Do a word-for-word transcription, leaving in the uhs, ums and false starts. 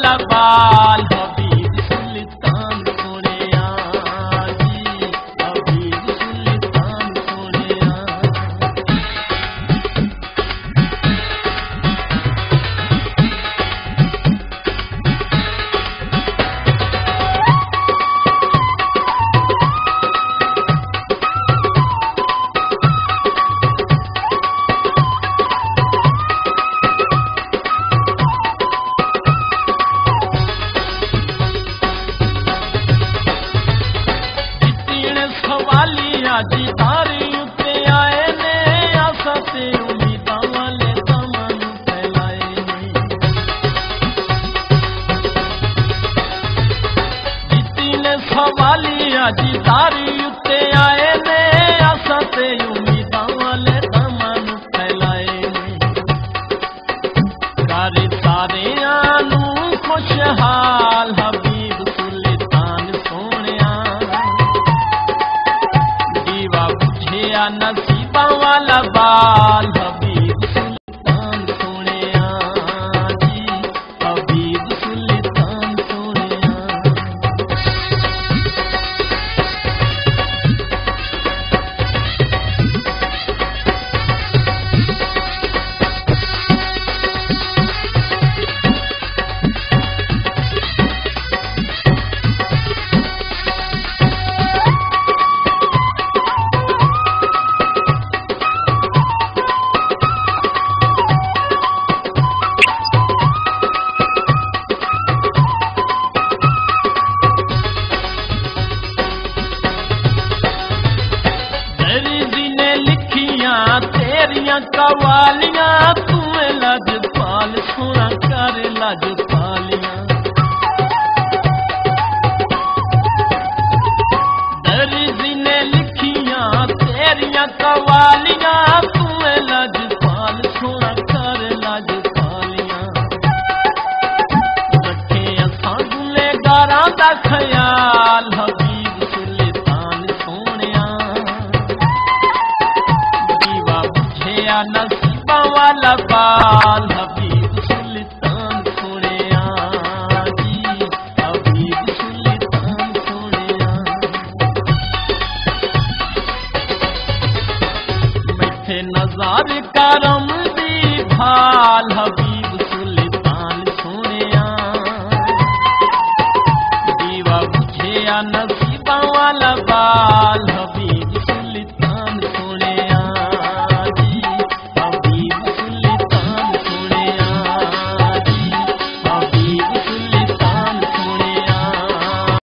वाला बाल हबीब सुल्तान सोनिया जी, हबीब सुल्तान सोनिया। सवालिया जी तारी उत्ते आए ने, आसा ते उम्मीदां वाले दामन फैलाए ने। जीती ने सवालिया जी तारी उत्ते आए ने, आसा ते उम्मीदां वाले दामन फैलाए ने। करे सारियां नूं खुशहाल हबीब सुल्तान सोनिया, नसीबा वाला बाल हबीब सुल्तान सोनिया जी, हबीब सुल्तान सोनिया। तेरियां कवालियां तुए लजपाल सोना कर लजपालियां। दर्जी ने लिखियां तेरियां कवालियां तुए लजपाल सोना कर लजपालियां। रखे असां गुनेगारां दा ख्याल हबीब सुल्तान सोनिया, नसीबा वाला बाल हबीब सुल्तान सोनिया जी, हबीब सुल्तान सोनिया। मिठे नज़ार करम दी भाल हबीब सुल्तान सोनिया, दीवा बुझे नसीबा वाला बाल